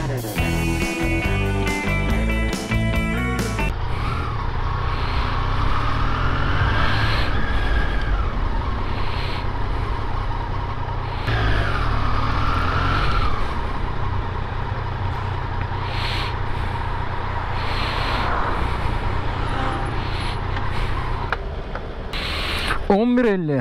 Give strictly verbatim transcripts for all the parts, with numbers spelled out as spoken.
on bir elli.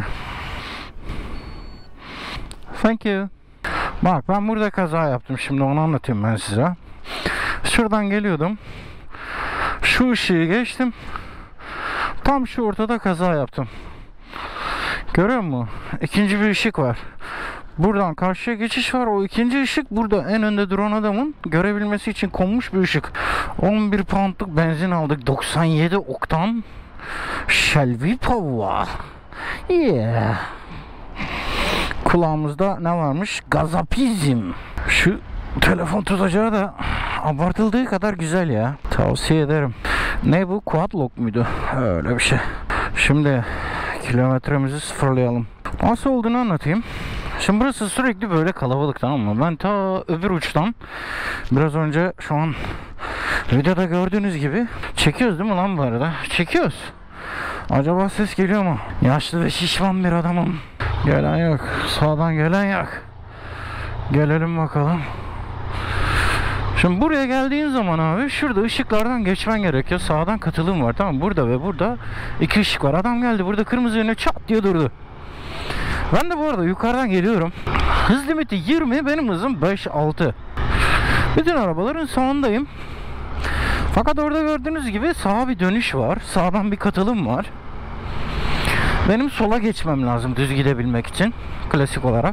Thank you. Bak ben burada kaza yaptım. Şimdi onu anlatayım ben size. Şuradan geliyordum. Şu ışığı geçtim. Tam şu ortada kaza yaptım. Görüyor musun? İkinci bir ışık var. Buradan karşıya geçiş var. O ikinci ışık burada en önde duran adamın görebilmesi için konmuş bir ışık. on bir poundluk benzin aldık. doksan yedi oktan. Shelby Power. Yeah. Kulağımızda ne varmış? Gazapizm. Şu telefon tutacağı da abartıldığı kadar güzel ya. Tavsiye ederim. Ne bu? Quad lock muydu? Öyle bir şey. Şimdi kilometremizi sıfırlayalım. Nasıl olduğunu anlatayım. Şimdi burası sürekli böyle kalabalık, tamam mı? Ben ta öbür uçtan biraz önce şu an videoda gördüğünüz gibi çekiyoruz değil mi lan bu arada? Çekiyoruz. Acaba ses geliyor mu? Yaşlı ve şişman bir adamım. Gelen yok. Sağdan gelen yok. Gelelim bakalım. Şimdi buraya geldiğin zaman abi şurada ışıklardan geçmen gerekiyor. Sağdan katılım var, tamam mı? Burada ve burada iki ışık var. Adam geldi burada kırmızı yöne çat diye durdu. Ben de bu arada yukarıdan geliyorum. Hız limiti yirmi, benim hızım beş altı. Bütün arabaların sağındayım. Fakat orada gördüğünüz gibi sağa bir dönüş var. Sağdan bir katılım var. Benim sola geçmem lazım düz gidebilmek için. Klasik olarak.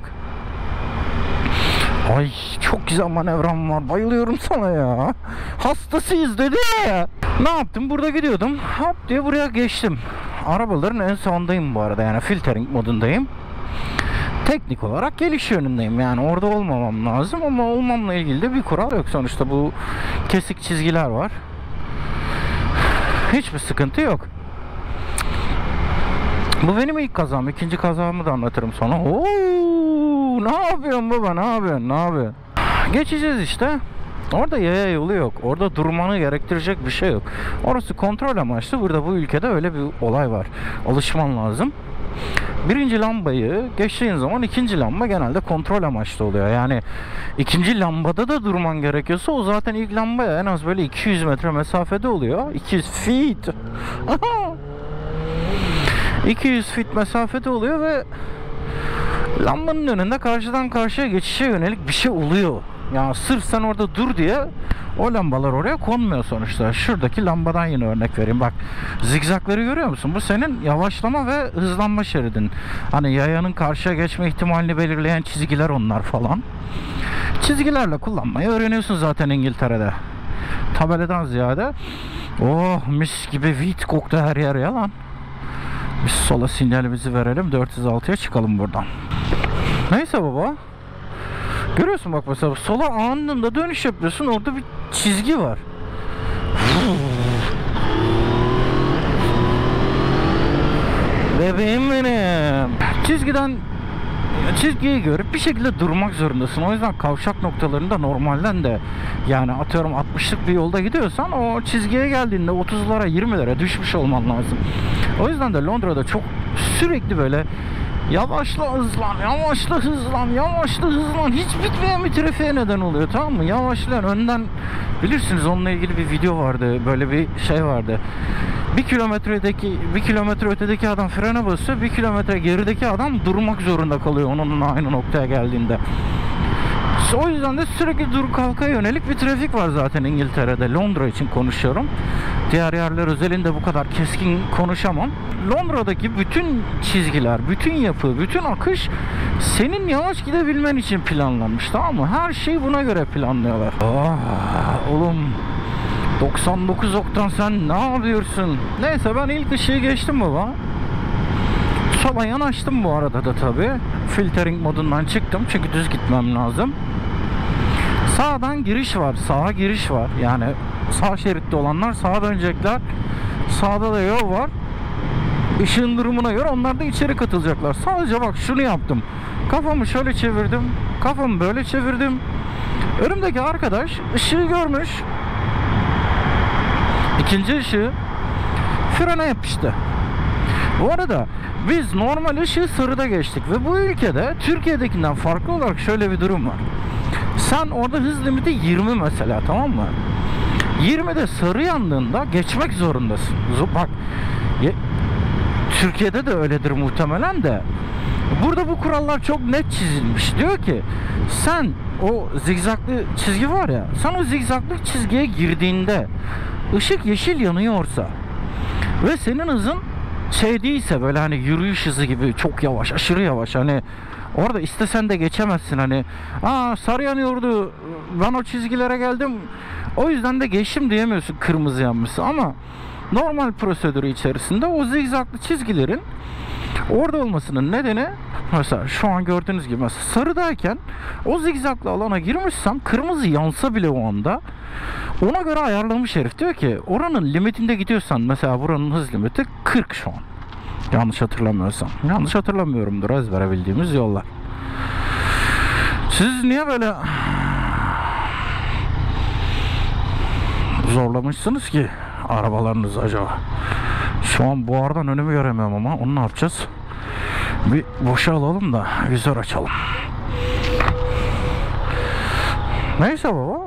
Ay çok güzel manevram var. Bayılıyorum sana ya. Hastasıyız dedi ya. Ne yaptım? Burada gidiyordum. Hop diye buraya geçtim. Arabaların en sağındayım bu arada. Yani filtering modundayım. Teknik olarak geliş yönündeyim. Yani orada olmamam lazım ama olmamla ilgili de bir kural yok. Sonuçta bu kesik çizgiler var. Hiçbir sıkıntı yok. Bu benim ilk kazam. İkinci kazamı da anlatırım sonra. Oo, ne yapıyorsun baba? Ne yapıyorsun? Ne yapıyorsun? Geçeceğiz işte. Orada yaya yolu yok. Orada durmanı gerektirecek bir şey yok. Orası kontrol amaçlı. Burada bu ülkede öyle bir olay var. Alışman lazım. Birinci lambayı geçtiğin zaman ikinci lamba genelde kontrol amaçlı oluyor. Yani ikinci lambada da durman gerekiyorsa o zaten ilk lambaya en az böyle iki yüz metre mesafede oluyor. iki yüz feet. iki yüz feet mesafede oluyor ve lambanın önünde karşıdan karşıya geçişe yönelik bir şey oluyor. Yani sırf sen orada dur diye o lambalar oraya konmuyor sonuçta. Şuradaki lambadan yine örnek vereyim. Bak zigzakları görüyor musun? Bu senin yavaşlama ve hızlanma şeridin. Hani yayanın karşıya geçme ihtimalini belirleyen çizgiler onlar falan. Çizgilerle kullanmayı öğreniyorsun zaten İngiltere'de. Tabeladan ziyade. Oh mis gibi vit koktu her yer yalan. Biz sola sinyalimizi verelim. dört yüz altıya çıkalım buradan. Neyse baba. Görüyorsun bak mesela sola anında dönüş yapıyorsun. Orada bir çizgi var. Bebeğim benim. Çizgiden çizgiyi görüp bir şekilde durmak zorundasın. O yüzden kavşak noktalarında normalden de yani atıyorum altmışlık bir yolda gidiyorsan o çizgiye geldiğinde otuzlara yirmilere düşmüş olman lazım. O yüzden de Londra'da çok sürekli böyle yavaşla hızlan, yavaşla hızlan, yavaşla hızlan. Hiç bitmeyen bir trafiğe neden oluyor, tamam mı? Yavaşlayan önden, bilirsiniz onunla ilgili bir video vardı. Böyle bir şey vardı. Bir kilometredeki, bir kilometre ötedeki adam frene basıyor. Bir kilometre gerideki adam durmak zorunda kalıyor onun aynı noktaya geldiğinde. O yüzden de sürekli dur kalka yönelik bir trafik var zaten İngiltere'de. Londra için konuşuyorum. Diğer yerler özelinde bu kadar keskin konuşamam. Londra'daki bütün çizgiler, bütün yapı, bütün akış senin yavaş gidebilmen için planlanmış, tamam mı? Her şeyi buna göre planlıyorlar. Ah, oğlum doksan dokuz oktan sen ne yapıyorsun? Neyse ben ilk ışığı geçtim baba. Sola yanaştım bu arada da tabi. Filtering modundan çıktım çünkü düz gitmem lazım. Sağdan giriş var, sağa giriş var. Yani sağ şeritte olanlar sağa dönecekler. Sağda da yol var. Işığın durumuna göre onlar da içeri katılacaklar. Sadece bak şunu yaptım. Kafamı şöyle çevirdim. Kafamı böyle çevirdim. Önümdeki arkadaş ışığı görmüş. İkinci ışığı frene yapıştı. Bu arada biz normal ışığı sarıda geçtik ve bu ülkede Türkiye'dekinden farklı olarak şöyle bir durum var. Sen orada hız limiti yirmi mesela, tamam mı? yirmide sarı yandığında geçmek zorundasın. Bak, Türkiye'de de öyledir muhtemelen de. Burada bu kurallar çok net çizilmiş. Diyor ki sen o zigzaklı çizgi var ya, sen o zigzaklı çizgiye girdiğinde ışık yeşil yanıyorsa ve senin hızın şey değilse, böyle hani yürüyüş hızı gibi çok yavaş, aşırı yavaş, hani orada istesen de geçemezsin, hani aa sarı yanıyordu, ben o çizgilere geldim o yüzden de geçtim diyemiyorsun kırmızı yanmışsa. Ama normal prosedürü içerisinde o zigzaklı çizgilerin orada olmasının nedeni, mesela şu an gördüğünüz gibi mesela sarıdayken o zigzaklı alana girmişsem kırmızı yansa bile o anda ona göre ayarlamış herif. Diyor ki oranın limitinde gidiyorsan, mesela buranın hız limiti kırk şu an, yanlış hatırlamıyorsam, yanlış hatırlamıyorumdur, ezbere bildiğimiz yollar. Siz niye böyle zorlamışsınız ki arabalarınızı acaba? Şu an buhardan önümü göremiyorum ama onu ne yapacağız? Bir boşa alalım da vizör açalım. Neyse baba.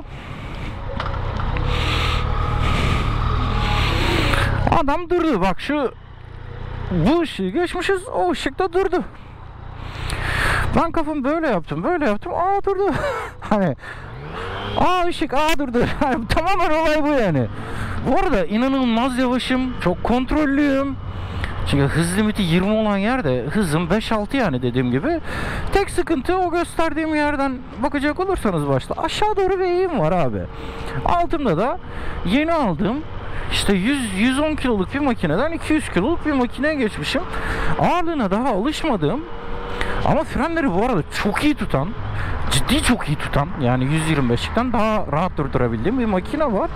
Adam durdu. Bak şu bu ışığı geçmişiz. O ışıkta durdu. Ben kafamı böyle yaptım. Böyle yaptım. Aa durdu. Hani aa ışık. Aa durdu. Yani, tamamen olay bu yani. Bu arada inanılmaz yavaşım. Çok kontrollüyüm. Çünkü hız limiti yirmi olan yerde hızım beş altı yani, dediğim gibi. Tek sıkıntı o gösterdiğim yerden bakacak olursanız başta aşağı doğru bir eğim var abi. Altımda da yeni aldığım işte yüz yüz on kiloluk bir makineden iki yüz kiloluk bir makineye geçmişim. Ağırlığına daha alışmadığım ama frenleri bu arada çok iyi tutan, ciddi çok iyi tutan, yani yüz yirmi beşlikten daha rahat durdurabildiğim bir makine var.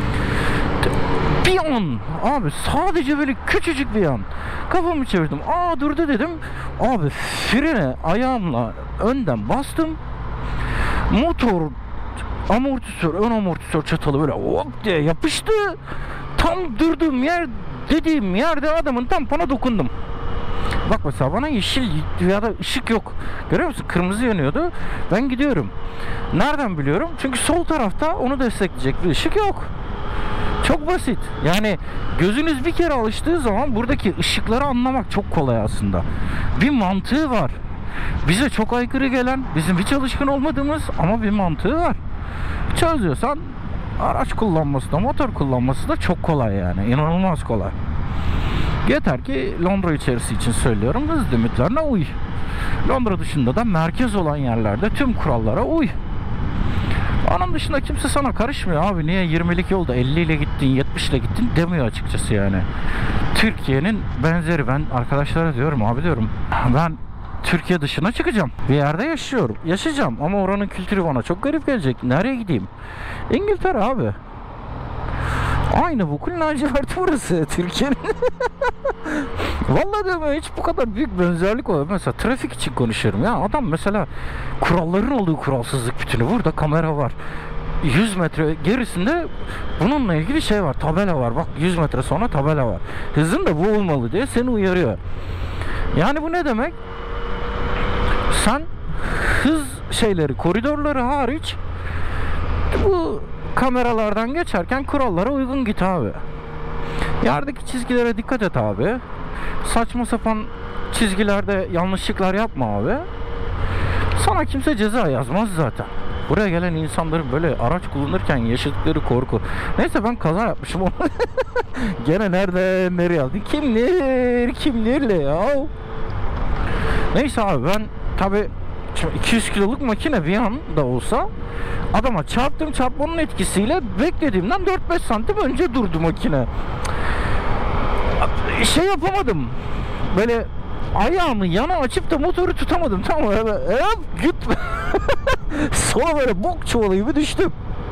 Bir an abi, sadece böyle küçücük bir an kafamı çevirdim, aa durdu dedim abi, frene ayağımla önden bastım, motor amortisör, ön amortisör çatalı böyle hop diye yapıştı, tam durduğum yer dediğim yerde adamın tampona dokundum. Bak mesela bana yeşil ya da ışık yok, görüyor musun, kırmızı yanıyordu, ben gidiyorum. Nereden biliyorum? Çünkü sol tarafta onu destekleyecek bir ışık yok. Çok basit. Yani gözünüz bir kere alıştığı zaman buradaki ışıkları anlamak çok kolay aslında. Bir mantığı var. Bize çok aykırı gelen, bizim hiç alışkın olmadığımız ama bir mantığı var. Çözüyorsan araç kullanması da, motor kullanması da çok kolay yani. İnanılmaz kolay. Yeter ki Londra içerisi için söylüyorum, hız limitlerine uy. Londra dışında da merkez olan yerlerde tüm kurallara uy. Onun dışında kimse sana karışmıyor abi, niye yirmilik yolda elli ile gittin, yetmiş ile gittin demiyor açıkçası yani. Türkiye'nin benzeri, ben arkadaşlara diyorum abi, diyorum ben Türkiye dışına çıkacağım, bir yerde yaşıyorum, yaşayacağım ama oranın kültürü bana çok garip gelecek, nereye gideyim? İngiltere abi, aynı bokun laciverti burası Türkiye'nin. Vallahi diyorum, hiç bu kadar büyük benzerlik olur. Mesela trafik için konuşuyorum ya, adam mesela kuralların olduğu kuralsızlık bütünü, burada kamera var, yüz metre gerisinde bununla ilgili şey var, tabela var, bak yüz metre sonra tabela var, hızın da bu olmalı diye seni uyarıyor. Yani bu ne demek? Sen hız şeyleri, koridorları hariç bu kameralardan geçerken kurallara uygun git abi. Yerdeki çizgilere dikkat et abi. Saçma sapan çizgilerde yanlışlıklar yapma abi. Sana kimse ceza yazmaz zaten. Buraya gelen insanların böyle araç kullanırken yaşadıkları korku. Neyse, ben kaza yapmışım onu. Gene nerede nereye aldım? Kimler kimlerle ya? Neyse abi, ben tabi iki yüz kiloluk makine bir an da olsa adama çarptım, çarpmanın etkisiyle beklediğimden dört beş santim önce durdu makine. Şey yapamadım, böyle ayağımı yana açıp da motoru tutamadım, tamam mı? Hop güt. Sonra böyle bok çuvalı gibi düştüm.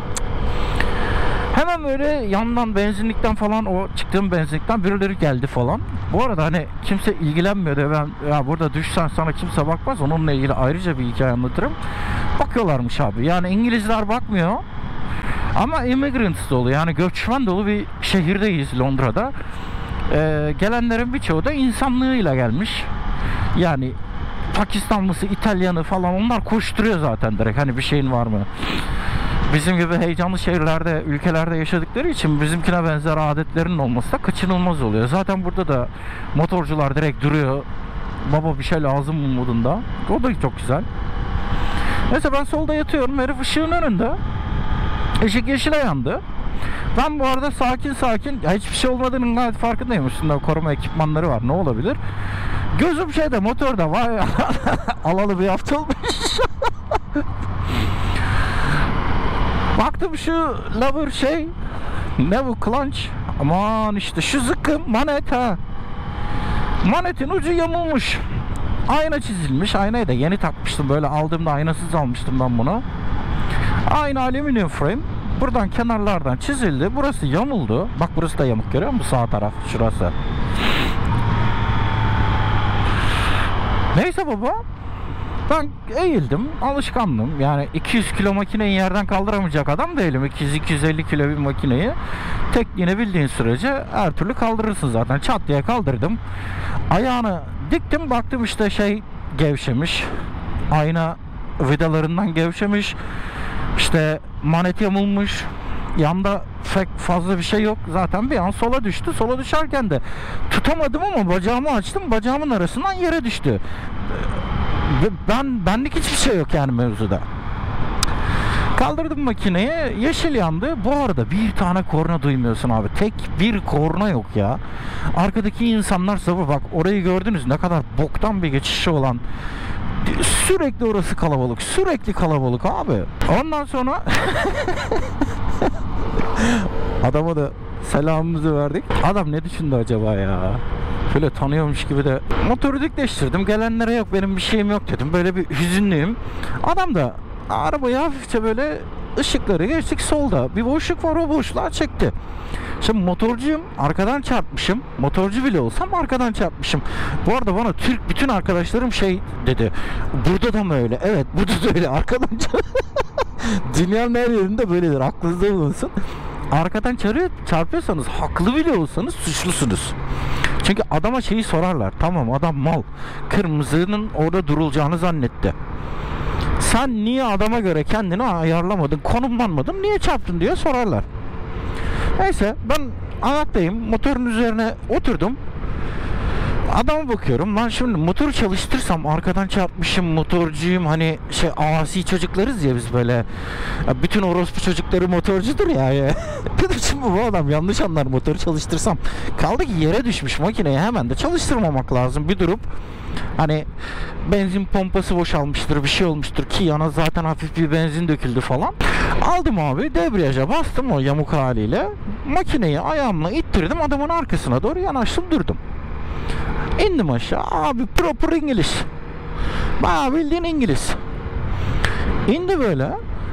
Hemen böyle yandan, benzinlikten falan, o çıktığım benzinlikten birileri geldi falan. Bu arada hani kimse ilgilenmiyor diye ben, ya burada düşsen sana kimse bakmaz, onunla ilgili ayrıca bir hikaye anlatırım. bakıyorlarmış abi. Yani İngilizler bakmıyor. Ama immigrants dolu, yani göçmen dolu bir şehirdeyiz Londra'da. Ee, gelenlerin birçoğu da insanlığıyla gelmiş. Yani Pakistanlısı, İtalyanı falan, onlar koşturuyor zaten direkt, hani bir şeyin var mı? Bizim gibi heyecanlı şehirlerde, ülkelerde yaşadıkları için bizimkine benzer adetlerinin olması da kaçınılmaz oluyor. Zaten burada da motorcular direkt duruyor. Baba bir şey lazım mı modunda. O da çok güzel. Neyse ben solda yatıyorum. Herif ışığın önünde. Işık yeşile yandı. Ben bu arada sakin sakin, ya hiçbir şey olmadığının gayet farkındayım. Üstünde koruma ekipmanları var. Ne olabilir? Gözüm şeyde, motorda. Vay alalı bir hafta olmuş. Baktım şu lover şey, ne bu, clutch. Aman işte şu zıkkım manet ha. Manetin ucu yamulmuş. Ayna çizilmiş. Aynayı da yeni takmıştım. Böyle aldığımda aynasız almıştım ben bunu. Aynı alüminyum frame. Buradan kenarlardan çizildi. Burası yamuldu. Bak burası da yamuk, görüyor musun? Sağ taraf şurası. Neyse baba. Ben eğildim. Alışkanlığım. Yani iki yüz kilo makineyi yerden kaldıramayacak adam değilim. iki yüz iki yüz elli kilo bir makineyi tekniğini bildiğin sürece her türlü kaldırırsın zaten. Çat diye kaldırdım. Ayağını diktim. Baktım işte şey gevşemiş. Ayna vidalarından gevşemiş. İşte manet yamulmuş. Yanda pek fazla bir şey yok. Zaten bir an sola düştü. Sola düşerken de tutamadım ama bacağımı açtım. Bacağımın arasından yere düştü. Ben benlik hiçbir şey yok yani mevzuda. Kaldırdım makineyi. Yeşil yandı. Bu arada bir tane korna duymuyorsun abi. Tek bir korna yok ya. Arkadaki insanlar sabır, bak orayı gördünüz, ne kadar boktan bir geçişi olan. Sürekli orası kalabalık. Sürekli kalabalık abi. Ondan sonra adama da selamımızı verdik. Adam ne düşündü acaba ya? Şöyle tanıyormuş gibi de motoru dikleştirdim. Gelenlere yok benim bir şeyim yok dedim. Böyle bir hüzünlüyüm. Adam da arabayı hafifçe böyle, ışıkları geçtik, solda bir boşluk var, o boşluğa çekti. Şimdi motorcuyum, arkadan çarpmışım. Motorcu bile olsam arkadan çarpmışım. Bu arada bana Türk bütün arkadaşlarım şey dedi. Burada da mı öyle? Evet, burada da öyle. Arkadan dünyanın her yerinde böyledir. Aklınızda bulunsun. Arkadan çarpıyor, çarpıyorsanız, haklı bile olsanız suçlusunuz. Çünkü adama şeyi sorarlar. Tamam, adam mal. Kırmızının orada durulacağını zannetti. Sen niye adama göre kendini ayarlamadın, konumlanmadın, niye çarptın diye sorarlar. Neyse ben ayaktayım, motorun üzerine oturdum. Adama bakıyorum, lan şimdi motoru çalıştırsam, arkadan çarpmışım, motorcuyum, hani şey asi çocuklarız ya biz böyle. Ya bütün orospu çocukları motorcudur ya. Dedim şimdi bu adam yanlış anlar, motoru çalıştırsam. Kaldı ki yere düşmüş makineyi, hemen de çalıştırmamak lazım. Bir durup hani benzin pompası boşalmıştır, bir şey olmuştur ki yana zaten hafif bir benzin döküldü falan. Aldım abi, debriyaja bastım o yamuk haliyle. Makineyi ayağımla ittirdim, adamın arkasına doğru yanaştım, durdum. İndim aşağı. Abi proper İngiliz. Bayağı bildiğin İngiliz. İndi böyle.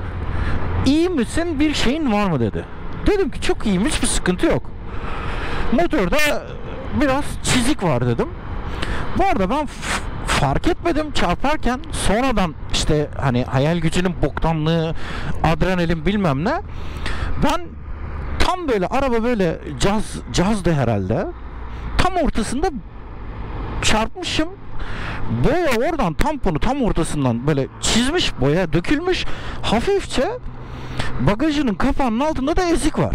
İyi misin, bir şeyin var mı dedi. Dedim ki çok iyiyim, hiçbir sıkıntı yok. Motorda biraz çizik var dedim. Bu arada ben fark etmedim çarparken, sonradan işte hani hayal gücünün boktanlığı, adrenalin bilmem ne. Ben tam böyle araba böyle caz, cazdı herhalde. Tam ortasında çarpmışım. Boya oradan, tamponu tam ortasından böyle çizmiş, boya dökülmüş. Hafifçe bagajının kapağının altında da ezik var.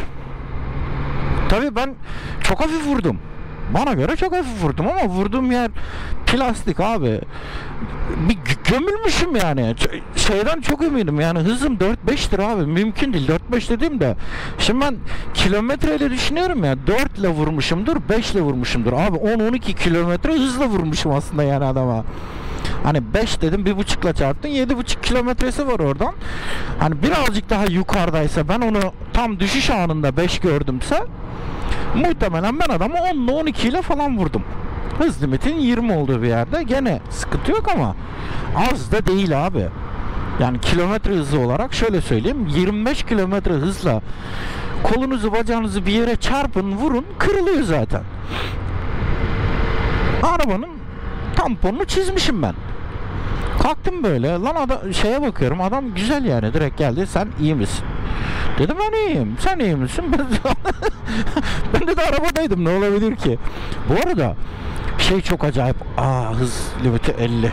Tabii ben çok hafif vurdum. Bana göre çok hafif vurdum ama vurduğum yer plastik abi. Bir gömülmüşüm yani. Şeyden çok eminim yani, hızım dört beştir abi. Mümkün değil. dört beş dediğim de. Şimdi ben kilometreyle düşünüyorum ya. dört ile vurmuşumdur, beş ile vurmuşumdur. Abi on on iki kilometre hızla vurmuşum aslında yani adama. Hani beş dedim, bir buçukla çarptın, yedi buçuk kilometresi var oradan. Hani birazcık daha yukarıdaysa, ben onu tam düşüş anında beş gördümse, muhtemelen ben adamı on ile on iki ile falan vurdum. Hız limitin yirmi olduğu bir yerde gene sıkıntı yok ama az da değil abi. Yani kilometre hızı olarak şöyle söyleyeyim, yirmi beş kilometre hızla kolunuzu bacağınızı bir yere çarpın, vurun, kırılıyor zaten. Arabanın tamponunu çizmişim ben. Kalktım böyle. Lan adam, şeye bakıyorum. Adam güzel yani. Direkt geldi. Sen iyi misin? Dedim ben iyiyim. Sen iyi misin? Ben, ben de, de arabadaydım. Ne olabilir ki? Bu arada şey çok acayip. Aa, hız limiti elli.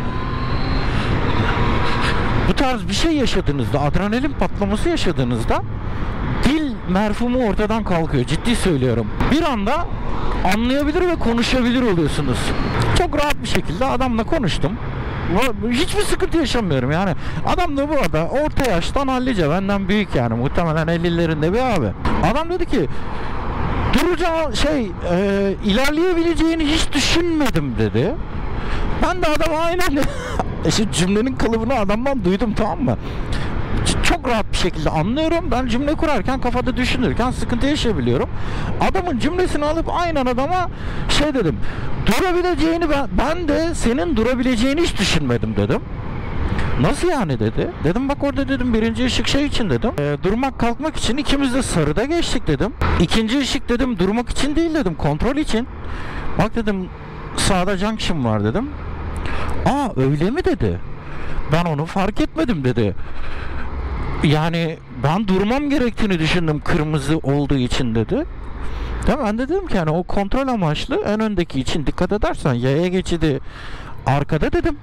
Bu tarz bir şey yaşadığınızda, adrenalin patlaması yaşadığınızda dil merhumu ortadan kalkıyor. Ciddi söylüyorum. Bir anda anlayabilir ve konuşabilir oluyorsunuz. Çok rahat bir şekilde adamla konuştum. Hiçbir sıkıntı yaşamıyorum yani. Adam da bu arada orta yaştan hallice, benden büyük yani, muhtemelen ellilerinde bir abi. Adam dedi ki duracağı şey e, ilerleyebileceğini hiç düşünmedim dedi. Ben de adam aynen işte cümlenin kalıbını adamdan duydum, tamam mı? Çok rahat bir şekilde anlıyorum. Ben cümle kurarken, kafada düşünürken sıkıntı yaşayabiliyorum. Adamın cümlesini alıp aynen adama şey dedim. Durabileceğini ben, ben de senin durabileceğini hiç düşünmedim dedim. Nasıl yani dedi. Dedim bak orada dedim birinci ışık şey için dedim. E, durmak kalkmak için ikimiz de sarıda geçtik dedim. İkinci ışık dedim durmak için değil dedim. Kontrol için. Bak dedim sağda junction var dedim. Aa öyle mi dedi. Ben onu fark etmedim dedi. Yani ben durmam gerektiğini düşündüm kırmızı olduğu için dedi. Ben de dedim ki yani o kontrol amaçlı, en öndeki için dikkat edersen yaya geçidi arkada dedim.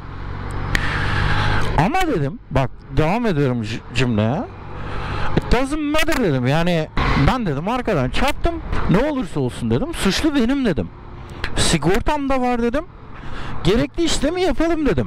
Ama dedim bak devam ediyorum cümleye. It doesn't matter dedim. Yani ben dedim arkadan çarptım. Ne olursa olsun dedim. Suçlu benim dedim. Sigortam da var dedim. Gerekli işlemi yapalım dedim.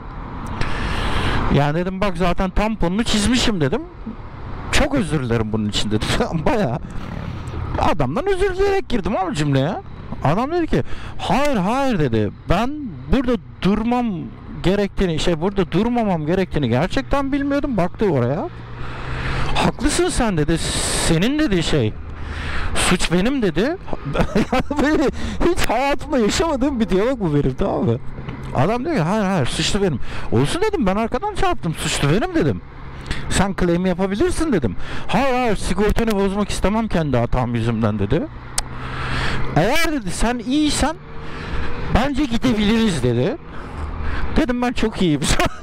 Yani dedim bak zaten tamponunu çizmişim dedim. Çok özür dilerim bunun için dedim. Bayağı adamdan özür dileyerek girdim ama cümleye. Adam dedi ki hayır hayır dedi. Ben burada durmam gerektiğini, şey burada durmamam gerektiğini gerçekten bilmiyordum. Baktı oraya. Haklısın sen dedi. Senin dedi şey. Suç benim dedi. Böyle hiç hayatımda yaşamadığım bir diyalog bu benim, tamam mı? Adam diyor ki hayır hayır suçlu benim. Olsun dedim, ben arkadan çarptım, suçlu benim dedim. Sen claim yapabilirsin dedim. Hayır hayır sigortanı bozmak istemem kendi hatam yüzümden dedi. Eğer dedi sen iyiysen bence gidebiliriz dedi. Dedim ben çok iyiyim.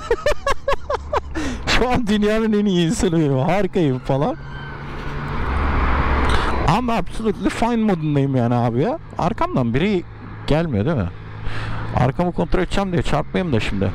Şu an dünyanın en iyi insanıyım, harikayım falan. Ama absolutely fine modundayım yani abi ya. Arkamdan biri gelmiyor değil mi? Arkamı kontrol edeceğim diye çarpmayayım da şimdi.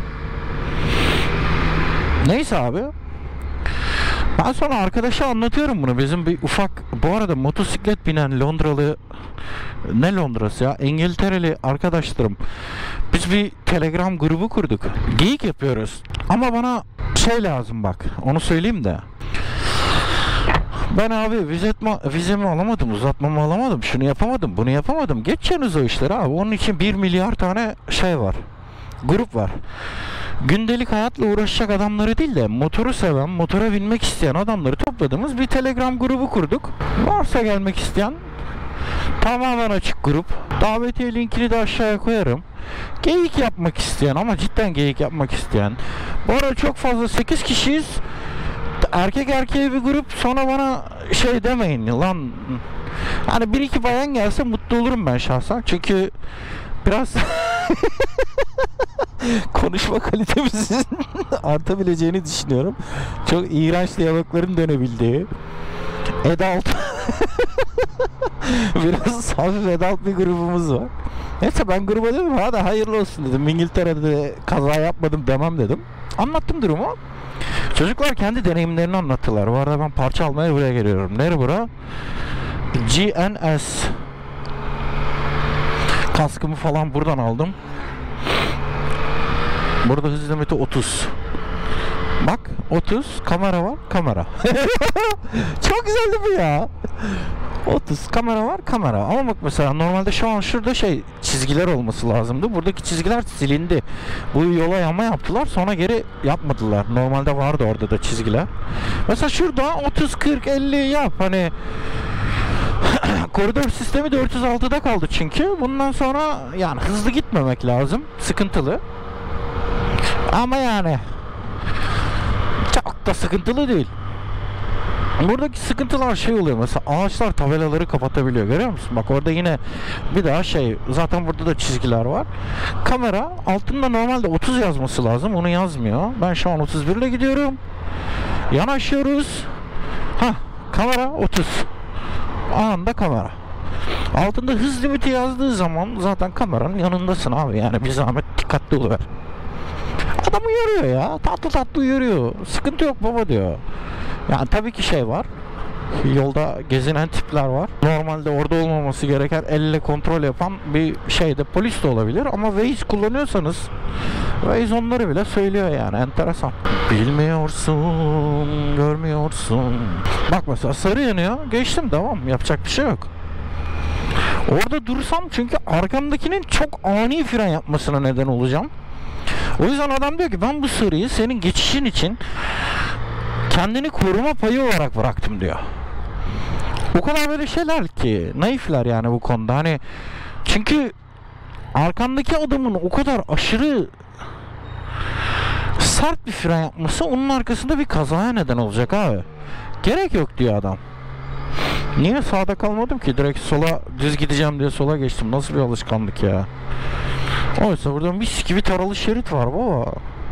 Neyse abi. Ben sonra arkadaşa anlatıyorum bunu. Bizim bir ufak, bu arada motosiklet binen Londralı, ne Londrası ya, İngiltereli arkadaşlarım. Biz bir Telegram grubu kurduk. Geyik yapıyoruz. Ama bana şey lazım bak. Onu söyleyeyim de. Ben abi vizetma, vizemi alamadım, uzatmamı alamadım, şunu yapamadım, bunu yapamadım. Geçeceğiniz o işleri abi. Onun için bir milyar tane şey var. Grup var. Gündelik hayatla uğraşacak adamları değil de motoru seven, motora binmek isteyen adamları topladığımız bir Telegram grubu kurduk. Varsa gelmek isteyen, tamamen açık grup. Davetiye linkini de aşağıya koyarım. Geyik yapmak isteyen, ama cidden geyik yapmak isteyen. Bu arada çok fazla, sekiz kişiyiz. Erkek erkeğe bir grup, sonra bana şey demeyin lan. Hani bir iki bayan gelse mutlu olurum ben şahsen. Çünkü biraz konuşma kalitemizin artabileceğini düşünüyorum. Çok iğrenç diyalogların dönebildiği, adult biraz hafif adult bir grubumuz var. Neyse ben gruba dedim hadi hayırlı olsun dedim. İngiltere'de kaza yapmadım demem dedim. Anlattım durumu. Çocuklar kendi deneyimlerini anlattılar. Bu arada ben parça almaya buraya geliyorum. Nere bura? G N S. Kaskımı falan buradan aldım. Burada hız limiti otuz. Bak otuz, kamera var, kamera. Çok güzeldi bu ya. otuz kamera var, kamera. Ama bak mesela normalde şu an şurada şey çizgiler olması lazımdı. Buradaki çizgiler silindi. Bu yola yama yaptılar, sonra geri yapmadılar. Normalde vardı orada da çizgiler. Mesela şurada otuz, kırk, elli yap. Hani koridor sistemi dört yüz altıda kaldı çünkü. Bundan sonra yani hızlı gitmemek lazım. Sıkıntılı. Ama yani çok da sıkıntılı değil. Buradaki sıkıntılar şey oluyor, mesela ağaçlar tabelaları kapatabiliyor, görüyor musun? Bak orada yine bir daha şey, zaten burada da çizgiler var. Kamera altında normalde otuz yazması lazım, onu yazmıyor. Ben şu an otuz bir ile gidiyorum. Yanaşıyoruz. Ha, kamera otuz. Anında kamera. Altında hız limiti yazdığı zaman zaten kameranın yanındasın abi, yani bir zahmet dikkatli oluver. Adam uyarıyor ya, tatlı tatlı uyarıyor. Sıkıntı yok baba diyor. Yani tabii ki şey var. Yolda gezinen tipler var. Normalde orada olmaması gereken, elle kontrol yapan bir şeyde polis de olabilir. Ama Waze kullanıyorsanız Waze onları bile söylüyor yani. Enteresan. Bilmiyorsun, görmüyorsun. Bak mesela sarı yanıyor. Geçtim, devam. Yapacak bir şey yok. Orada dursam çünkü arkamdakinin çok ani fren yapmasına neden olacağım. O yüzden adam diyor ki ben bu sarıyı senin geçişin için kendini koruma payı olarak bıraktım diyor. O kadar böyle şeyler ki, naifler yani bu konuda. Hani çünkü arkandaki adamın o kadar aşırı sert bir fren yapması onun arkasında bir kazaya neden olacak abi. Gerek yok diyor adam. Niye sağda kalmadım ki? Direkt sola, düz gideceğim diye sola geçtim. Nasıl bir alışkanlık ya. Oysa burada mis gibi taralı şerit var baba.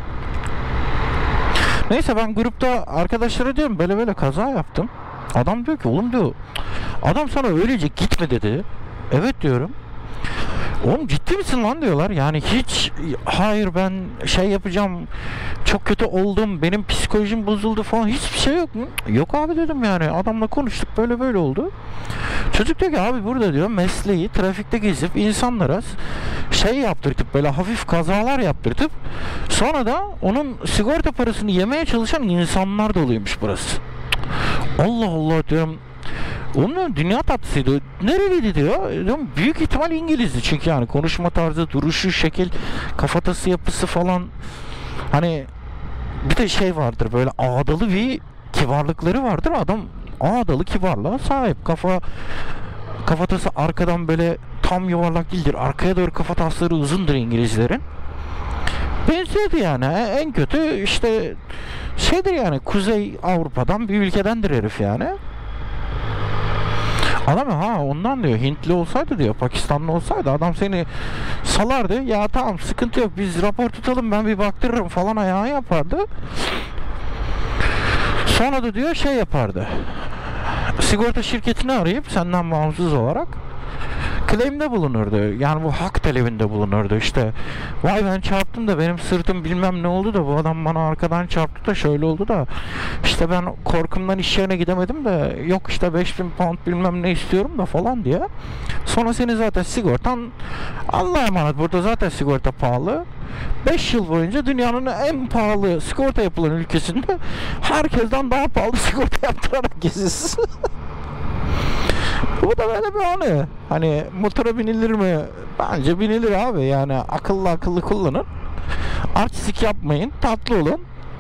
Neyse, ben grupta arkadaşlara diyorum böyle böyle kaza yaptım. Adam diyor ki oğlum diyor, adam sana öylece gitme dedi. Evet diyorum. Oğlum ciddi misin lan diyorlar. Yani hiç hayır ben şey yapacağım, çok kötü oldum, benim psikolojim bozuldu falan, hiçbir şey yok mu? Yok abi dedim, yani adamla konuştuk, böyle böyle oldu. Çocuk diyor ki abi burada diyor mesleği trafikte gezip insanlara şey yaptırtıp, böyle hafif kazalar yaptırtıp sonra da onun sigorta parasını yemeye çalışan insanlar doluymuş burası. Allah Allah diyorum. Onun dünya tatlısıydı. Nereliydi diyor. Diyorum, büyük ihtimal İngilizdi çünkü yani konuşma tarzı, duruşu, şekil, kafatası yapısı falan. Hani bir de şey vardır, böyle ağdalı bir kibarlıkları vardır. Adam ağdalı kibarlığa sahip. Kafa kafatası arkadan böyle tam yuvarlak değildir. Arkaya doğru kafatasları uzundur İngilizlerin. Benziyordu yani. En kötü işte şeydir yani, Kuzey Avrupa'dan bir ülkedendir herif yani. Adam ha ondan diyor, Hintli olsaydı diyor, Pakistanlı olsaydı adam seni salardı. Ya tamam sıkıntı yok, biz rapor tutalım, ben bir baktırırım falan ayağı yapardı. Sonra da diyor şey yapardı. Sigorta şirketini arayıp senden bağımsız olarak claim'de bulunurdu. Yani bu hak talebinde bulunurdu. İşte vay ben çarptım da benim sırtım bilmem ne oldu da bu adam bana arkadan çarptı da şöyle oldu da işte ben korkumdan iş yerine gidemedim de yok işte beş bin pound bilmem ne istiyorum da falan diye. Sonra seni zaten sigortan Allah'a emanet, burada zaten sigorta pahalı. beş yıl boyunca dünyanın en pahalı sigorta yapılan ülkesinde herkesten daha pahalı sigorta yaptırarak geziyorsun. Bu da böyle bir anı. Hani motora binilir mi? Bence binilir abi. Yani akıllı akıllı kullanın. Artistik yapmayın. Tatlı olun.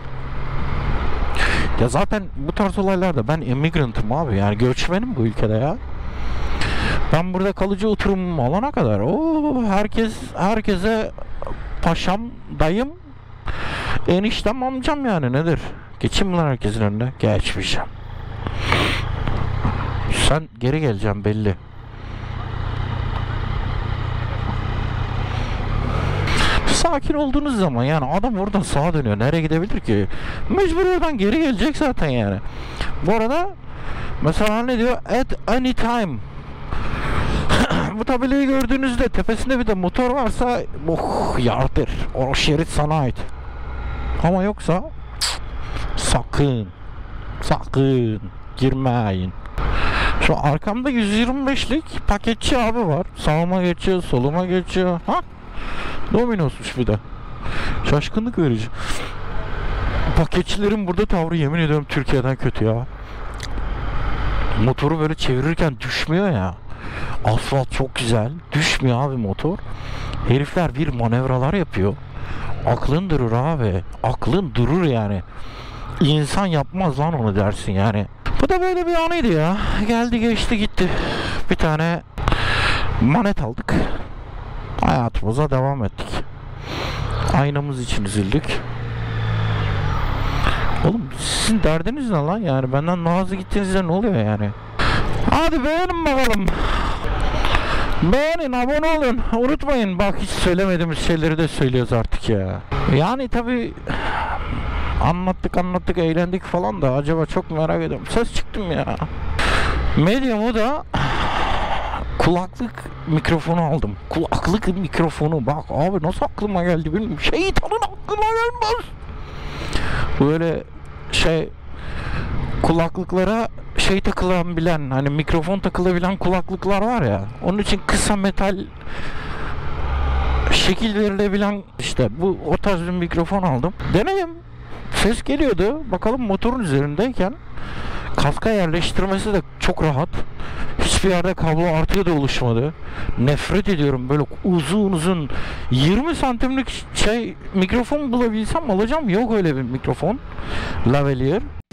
Ya zaten bu tarz olaylarda ben immigrant'ım abi. Yani göçmenim bu ülkede ya. Ben burada kalıcı oturumumu alana kadar o herkes herkese paşam, dayım, eniştem, amcam yani nedir? Geçeyim lan herkesin önüne. Geçmeyeceğim. Sen geri geleceğim belli. Sakin olduğunuz zaman yani adam oradan sağa dönüyor. Nereye gidebilir ki? Mecbur oradan geri gelecek zaten yani. Bu arada mesela ne diyor? At any time. Bu tabelayı gördüğünüzde tepesinde bir de motor varsa oh yardır. O şerit sana ait. Ama yoksa sakın sakın girmeyin. Şu arkamda yüz yirmi beşlik paketçi abi var. Sağıma geçiyor, soluma geçiyor. Ha? Dominos'muş bir de. Şaşkınlık verici. Paketçilerin burada tavrı yemin ediyorum Türkiye'den kötü ya. Motoru böyle çevirirken düşmüyor ya. Asfalt çok güzel. Düşmüyor abi motor. Herifler bir manevralar yapıyor. Aklın durur abi. Aklın durur yani. İnsan yapmaz lan onu dersin yani. Bu da böyle bir anıydı ya. Geldi geçti gitti. Bir tane manet aldık. Hayatımıza devam ettik. Aynamız için üzüldük. Oğlum Sizin derdiniz ne lan yani? Benden daha hızlı gittiğinizde ne oluyor yani? Hadi beğenin bakalım. Beğenin, abone olun. Unutmayın. Bak hiç söylemediğimiz şeyleri de söylüyoruz artık ya. Yani tabii anlattık anlattık eğlendik falan da acaba çok merak ediyorum. Ses çıktım ya. Medium'u da kulaklık mikrofonu aldım. Kulaklık mikrofonu. Bak abi nasıl aklıma geldi bilmiyorum. Şeytanın aklıma gelmez. Böyle şey kulaklıklara şey takılabilen, hani mikrofon takılabilen kulaklıklar var ya. Onun için kısa metal şekil verilebilen işte bu o tarz bir mikrofon aldım. Denedim. Ses geliyordu. Bakalım motorun üzerindeyken kaska yerleştirmesi de çok rahat. Hiçbir yerde kablo artığı da oluşmadı. Nefret ediyorum böyle uzun uzun yirmi santimlik şey mikrofon bulabilsem alacağım. Yok öyle bir mikrofon. Lavalier.